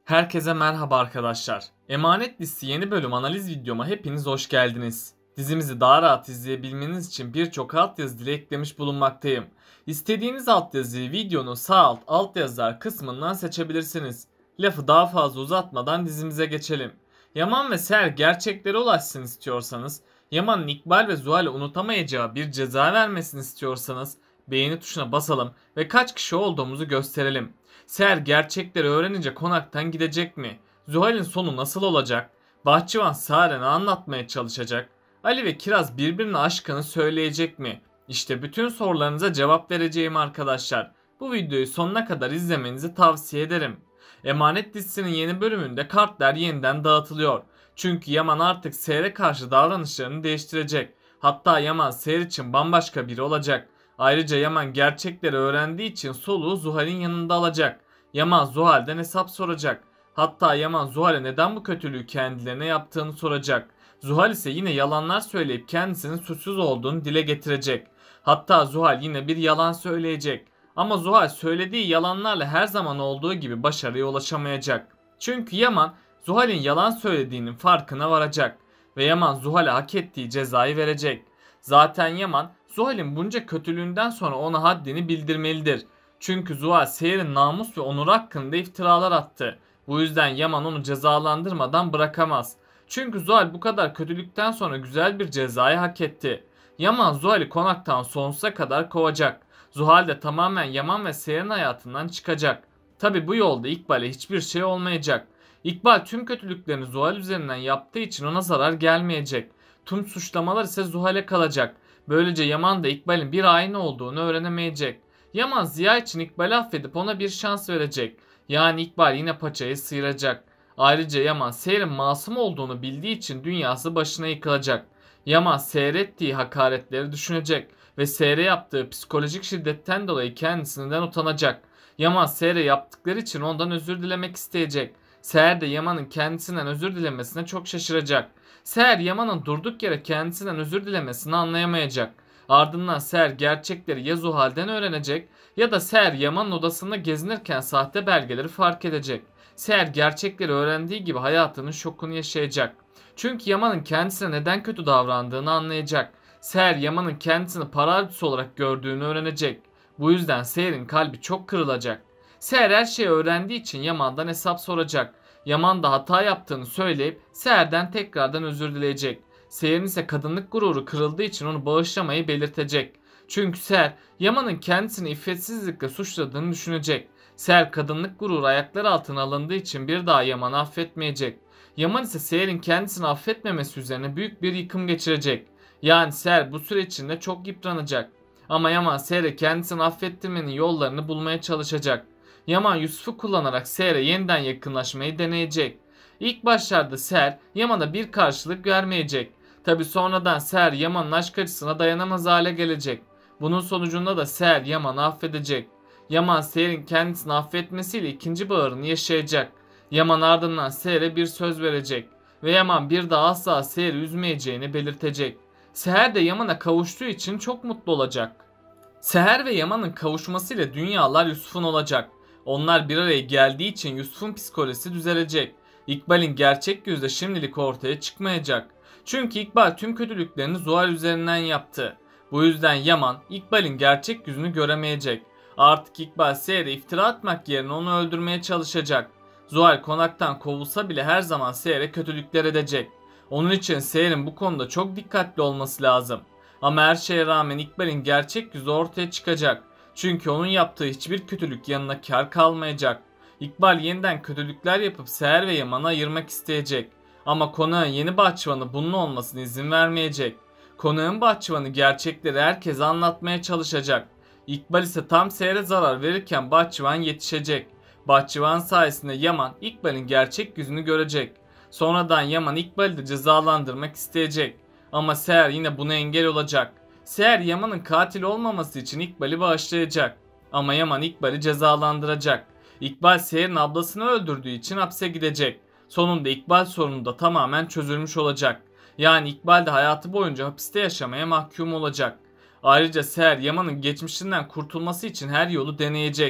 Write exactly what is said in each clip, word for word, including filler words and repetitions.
Herkese merhaba arkadaşlar. Emanet Dizisi yeni bölüm analiz videoma hepiniz hoş geldiniz. Dizimizi daha rahat izleyebilmeniz için birçok altyazı dili eklemiş bulunmaktayım. İstediğiniz altyazıyı videonun sağ alt altyazılar kısmından seçebilirsiniz. Lafı daha fazla uzatmadan dizimize geçelim. Yaman ve Seher gerçeklere ulaşsın istiyorsanız, Yaman'ın İkbal ve Zuhal'e unutamayacağı bir ceza vermesini istiyorsanız beğeni tuşuna basalım ve kaç kişi olduğumuzu gösterelim. Seher gerçekleri öğrenince konaktan gidecek mi? Zuhal'in sonu nasıl olacak? Bahçıvan Saren'e anlatmaya çalışacak. Ali ve Kiraz birbirine aşkını söyleyecek mi? İşte bütün sorularınıza cevap vereceğim arkadaşlar. Bu videoyu sonuna kadar izlemenizi tavsiye ederim. Emanet dizisinin yeni bölümünde kartlar yeniden dağıtılıyor. Çünkü Yaman artık Seher'e karşı davranışlarını değiştirecek. Hatta Yaman Seher için bambaşka biri olacak. Ayrıca Yaman gerçekleri öğrendiği için soluğu Zuhal'in yanında alacak. Yaman Zuhal'den hesap soracak. Hatta Yaman Zuhal'e neden bu kötülüğü kendilerine yaptığını soracak. Zuhal ise yine yalanlar söyleyip kendisinin suçsuz olduğunu dile getirecek. Hatta Zuhal yine bir yalan söyleyecek. Ama Zuhal söylediği yalanlarla her zaman olduğu gibi başarıya ulaşamayacak. Çünkü Yaman Zuhal'in yalan söylediğinin farkına varacak. Ve Yaman Zuhal'e hak ettiği cezayı verecek. Zaten Yaman Zuhal'in bunca kötülüğünden sonra ona haddini bildirmelidir. Çünkü Zuhal Seher'in namus ve onur hakkında iftiralar attı. Bu yüzden Yaman onu cezalandırmadan bırakamaz. Çünkü Zuhal bu kadar kötülükten sonra güzel bir cezayı hak etti. Yaman Zuhal'i konaktan sonsuza kadar kovacak. Zuhal de tamamen Yaman ve Seher'in hayatından çıkacak. Tabi bu yolda İkbal'e hiçbir şey olmayacak. İkbal tüm kötülüklerini Zuhal üzerinden yaptığı için ona zarar gelmeyecek. Tüm suçlamalar ise Zuhal'e kalacak. Böylece Yaman da İkbal'in bir hain olduğunu öğrenemeyecek. Yaman Ziya için İkbal'i affedip ona bir şans verecek. Yani İkbal yine paçayı sıyıracak. Ayrıca Yaman Seher'in masum olduğunu bildiği için dünyası başına yıkılacak. Yaman seyrettiği hakaretleri düşünecek ve Seher'e yaptığı psikolojik şiddetten dolayı kendisinden utanacak. Yaman Seher'e yaptıkları için ondan özür dilemek isteyecek. Seher de Yaman'ın kendisinden özür dilemesine çok şaşıracak. Seher Yaman'ın durduk yere kendisinden özür dilemesini anlayamayacak. Ardından Seher gerçekleri ya Zuhal'den öğrenecek ya da Seher Yaman'ın odasında gezinirken sahte belgeleri fark edecek. Seher gerçekleri öğrendiği gibi hayatının şokunu yaşayacak. Çünkü Yaman'ın kendisine neden kötü davrandığını anlayacak. Seher Yaman'ın kendisini para avcısı olarak gördüğünü öğrenecek. Bu yüzden Seher'in kalbi çok kırılacak. Seher her şeyi öğrendiği için Yaman'dan hesap soracak. Yaman da hata yaptığını söyleyip Seher'den tekrardan özür dileyecek. Seher'in ise kadınlık gururu kırıldığı için onu bağışlamayı belirtecek. Çünkü Seher Yaman'ın kendisini iffetsizlikle suçladığını düşünecek. Seher kadınlık gururu ayaklar altına alındığı için bir daha Yaman'ı affetmeyecek. Yaman ise Seher'in kendisini affetmemesi üzerine büyük bir yıkım geçirecek. Yani Seher bu süre içinde çok yıpranacak. Ama Yaman Seher'e kendisini affettirmenin yollarını bulmaya çalışacak. Yaman Yusuf'u kullanarak Seher'e yeniden yakınlaşmayı deneyecek. İlk başlarda Seher Yaman'a bir karşılık vermeyecek. Tabi sonradan Seher Yaman'ın aşk acısına dayanamaz hale gelecek. Bunun sonucunda da Seher Yaman'ı affedecek. Yaman Seher'in kendisini affetmesiyle ikinci bağrını yaşayacak. Yaman ardından Seher'e bir söz verecek. Ve Yaman bir daha asla Seher'i üzmeyeceğini belirtecek. Seher de Yaman'a kavuştuğu için çok mutlu olacak. Seher ve Yaman'ın kavuşmasıyla dünyalar Yusuf'un olacak. Onlar bir araya geldiği için Yusuf'un psikolojisi düzelecek. İkbal'in gerçek yüzü de şimdilik ortaya çıkmayacak. Çünkü İkbal tüm kötülüklerini Zuhal üzerinden yaptı. Bu yüzden Yaman İkbal'in gerçek yüzünü göremeyecek. Artık İkbal Seher'e iftira atmak yerine onu öldürmeye çalışacak. Zuhal konaktan kovulsa bile her zaman Seher'e kötülükler edecek. Onun için Seher'in bu konuda çok dikkatli olması lazım. Ama her şeye rağmen İkbal'in gerçek yüzü ortaya çıkacak. Çünkü onun yaptığı hiçbir kötülük yanına kar kalmayacak. İkbal yeniden kötülükler yapıp Seher ve Yaman'ı ayırmak isteyecek. Ama konağın yeni bahçıvanı bunun olmasına izin vermeyecek. Konağın bahçıvanı gerçekleri herkese anlatmaya çalışacak. İkbal ise tam Seher'e zarar verirken bahçıvan yetişecek. Bahçıvan sayesinde Yaman İkbal'in gerçek yüzünü görecek. Sonradan Yaman İkbal'i de cezalandırmak isteyecek. Ama Seher yine buna engel olacak. Seher Yaman'ın katil olmaması için İkbal'i bağışlayacak. Ama Yaman İkbal'i cezalandıracak. İkbal Seher'in ablasını öldürdüğü için hapse gidecek. Sonunda İkbal sorunu da tamamen çözülmüş olacak. Yani İkbal de hayatı boyunca hapiste yaşamaya mahkum olacak. Ayrıca Seher Yaman'ın geçmişinden kurtulması için her yolu deneyecek.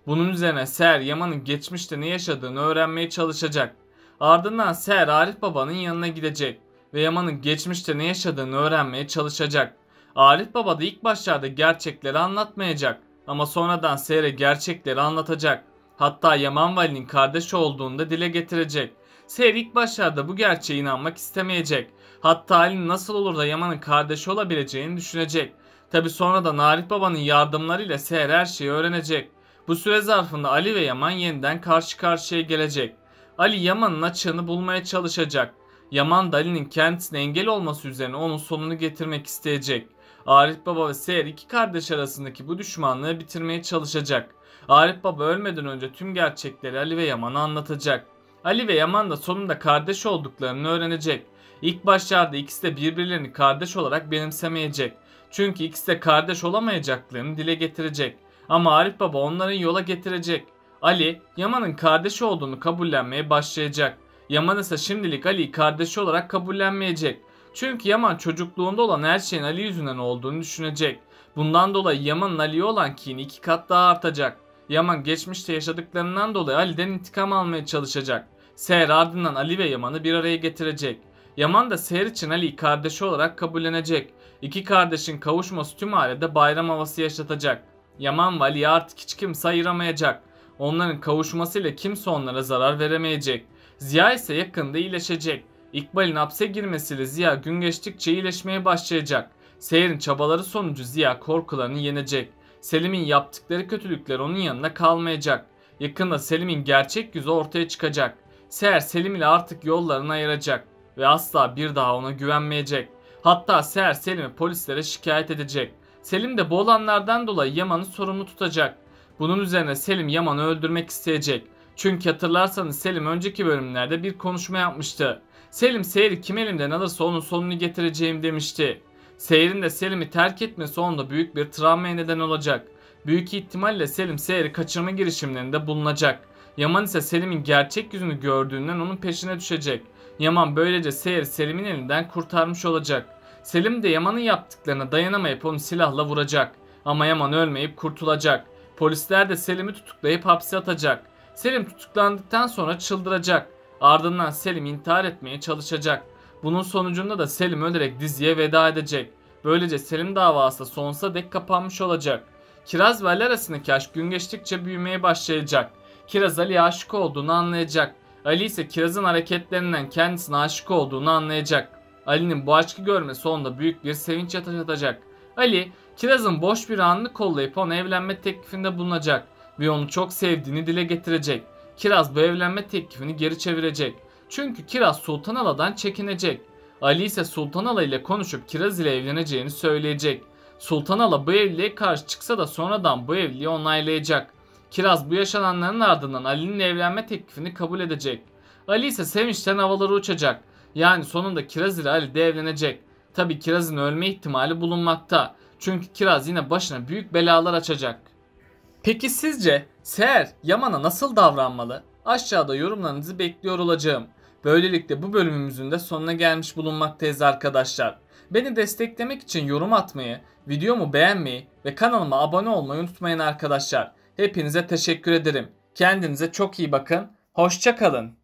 Bunun üzerine Seher Yaman'ın geçmişte ne yaşadığını öğrenmeye çalışacak. Ardından Seher Arif Baba'nın yanına gidecek ve Yaman'ın geçmişte ne yaşadığını öğrenmeye çalışacak. Arif Baba da ilk başlarda gerçekleri anlatmayacak ama sonradan Seher'e gerçekleri anlatacak. Hatta Yaman ve Ali'nin kardeş olduğunu da dile getirecek. Seher ilk başlarda bu gerçeğe inanmak istemeyecek. Hatta Ali'nin nasıl olur da Yaman'ın kardeşi olabileceğini düşünecek. Tabi sonradan Arif Baba'nın yardımlarıyla Seher her şeyi öğrenecek. Bu süre zarfında Ali ve Yaman yeniden karşı karşıya gelecek. Ali Yaman'ın açığını bulmaya çalışacak. Yaman da Ali'nin kendisine engel olması üzerine onun sonunu getirmek isteyecek. Arif Baba ve Seher iki kardeş arasındaki bu düşmanlığı bitirmeye çalışacak. Arif Baba ölmeden önce tüm gerçekleri Ali ve Yaman'a anlatacak. Ali ve Yaman da sonunda kardeş olduklarını öğrenecek. İlk başlarda ikisi de birbirlerini kardeş olarak benimsemeyecek. Çünkü ikisi de kardeş olamayacaklarını dile getirecek. Ama Arif Baba onların yola getirecek. Ali, Yaman'ın kardeşi olduğunu kabullenmeye başlayacak. Yaman ise şimdilik Ali'yi kardeşi olarak kabullenmeyecek. Çünkü Yaman çocukluğunda olan her şeyin Ali yüzünden olduğunu düşünecek. Bundan dolayı Yaman'ın Ali'ye olan kini iki kat daha artacak. Yaman geçmişte yaşadıklarından dolayı Ali'den intikam almaya çalışacak. Seher ardından Ali ve Yaman'ı bir araya getirecek. Yaman da Seher için Ali'yi kardeşi olarak kabullenecek. İki kardeşin kavuşması tüm ailede bayram havası yaşatacak. Yaman ve Ali'yi artık hiç kimse ayıramayacak. Onların kavuşmasıyla kimse onlara zarar veremeyecek. Ziya ise yakında iyileşecek. İkbal'in hapse girmesiyle Ziya gün geçtikçe iyileşmeye başlayacak. Seher'in çabaları sonucu Ziya korkularını yenecek. Selim'in yaptıkları kötülükler onun yanında kalmayacak. Yakında Selim'in gerçek yüzü ortaya çıkacak. Seher Selim ile artık yollarını ayıracak ve asla bir daha ona güvenmeyecek. Hatta Seher Selim'i polislere şikayet edecek. Selim de bu olanlardan dolayı Yaman'ı sorumlu tutacak. Bunun üzerine Selim Yaman'ı öldürmek isteyecek. Çünkü hatırlarsanız Selim önceki bölümlerde bir konuşma yapmıştı. Selim Seher'i kim elimden alırsa onun sonunu getireceğim demişti. Seher'in de Selim'i terk etmesi onda büyük bir travmaya neden olacak. Büyük ihtimalle Selim Seher'i kaçırma girişimlerinde bulunacak. Yaman ise Selim'in gerçek yüzünü gördüğünden onun peşine düşecek. Yaman böylece Seher'i Selim'in elinden kurtarmış olacak. Selim de Yaman'ın yaptıklarına dayanamayıp onu silahla vuracak. Ama Yaman ölmeyip kurtulacak. Polisler de Selim'i tutuklayıp hapse atacak. Selim tutuklandıktan sonra çıldıracak. Ardından Selim intihar etmeye çalışacak. Bunun sonucunda da Selim ölerek diziye veda edecek. Böylece Selim davası da sonsuza dek kapanmış olacak. Kiraz ve Ali arasındaki aşk gün geçtikçe büyümeye başlayacak. Kiraz Ali'ye aşık olduğunu anlayacak. Ali ise Kiraz'ın hareketlerinden kendisine aşık olduğunu anlayacak. Ali'nin bu aşkı görmesi onda büyük bir sevinç yaşatacak. Ali, Kiraz'ın boş bir anını kollayıp ona evlenme teklifinde bulunacak ve onu çok sevdiğini dile getirecek. Kiraz bu evlenme teklifini geri çevirecek. Çünkü Kiraz Sultanala'dan çekinecek. Ali ise Sultanala ile konuşup Kiraz ile evleneceğini söyleyecek. Sultanala bu evliliğe karşı çıksa da sonradan bu evliliği onaylayacak. Kiraz bu yaşananların ardından Ali'nin evlenme teklifini kabul edecek. Ali ise sevinçten havalara uçacak. Yani sonunda Kiraz ile Ali de evlenecek. Tabi Kiraz'ın ölme ihtimali bulunmakta. Çünkü Kiraz yine başına büyük belalar açacak. Peki sizce Seher Yaman'a nasıl davranmalı? Aşağıda yorumlarınızı bekliyor olacağım. Böylelikle bu bölümümüzün de sonuna gelmiş bulunmaktayız arkadaşlar. Beni desteklemek için yorum atmayı, videomu beğenmeyi ve kanalıma abone olmayı unutmayın arkadaşlar. Hepinize teşekkür ederim. Kendinize çok iyi bakın. Hoşça kalın.